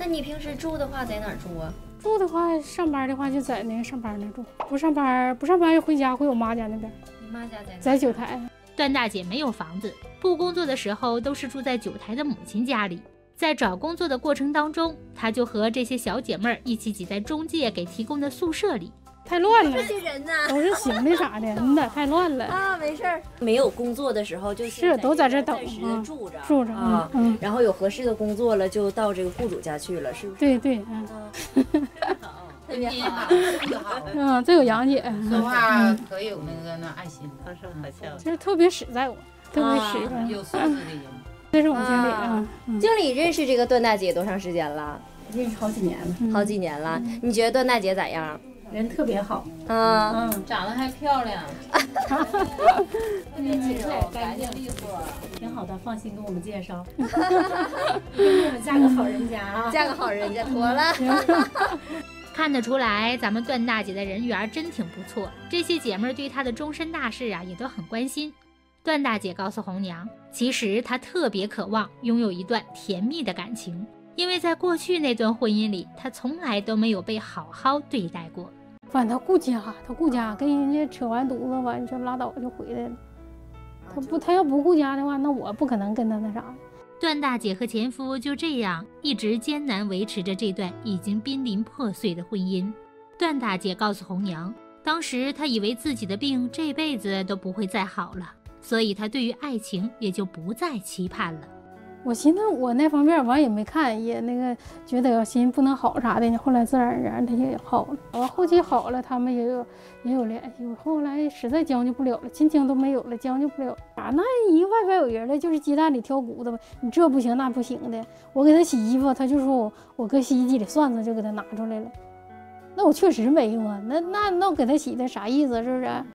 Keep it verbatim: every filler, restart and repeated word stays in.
那你平时住的话在哪儿住啊？ 住的话，上班的话就在那个上班那住，不上班不上班就回家，回我妈家那边。 你妈家在哪？ 在九台。 段大姐没有房子，不工作的时候都是住在九台的母亲家里。在找工作的过程当中，她就和这些小姐妹儿一起挤在中介给提供的宿舍里。 太乱了， 这些人呢都是行李啥的，真的太乱了啊！没事儿，没有工作的时候就是都在这等啊，住着住着啊， 嗯， 然后有合适的工作了，就到这个雇主家去了，是不是？ 对对，嗯， 特别好， 特别好， 嗯，这有杨姐， 说话可有那个那爱心，他说可笑， 就是特别实在，我特别实在， 有素质的人。 这是我们经理啊， 经理认识这个段大姐多长时间了？ 认识好几年了， 好几年了。你觉得段大姐咋样？ 人特别好， 啊， 嗯，长得还漂亮， 特别清楚，干净利索，挺好的，放心给我们介绍。给我们嫁个好人家啊！ 嫁个好人家，妥了。 看得出来，咱们段大姐的人缘真挺不错，这些姐妹对她的终身大事啊也都很关心。段大姐告诉红娘，其实她特别渴望拥有一段甜蜜的感情，因为在过去那段婚姻里，她从来都没有被好好对待过。 反正他顾家，他顾家，跟人家扯完犊子完就拉倒就回来了。他不，他要不顾家的话，那我不可能跟他那啥。 段大姐和前夫就这样一直艰难维持着这段已经濒临破碎的婚姻。段大姐告诉红娘，当时她以为自己的病这辈子都不会再好了，所以她对于爱情也就不再期盼了。 我寻思我那方面完也没看，也那个觉得寻思不能好啥的，后来自然而然他也好了。完后期好了，他们也有也有联系。后来实在将就不了了，亲情都没有了，将就不了啊。那一个外边有人了，就是鸡蛋里挑骨头，你这不行那不行的。我给他洗衣服，他就说我我搁洗衣机里涮涮就给他拿出来了。那我确实没用啊，那那那我给他洗的啥意思？是不是？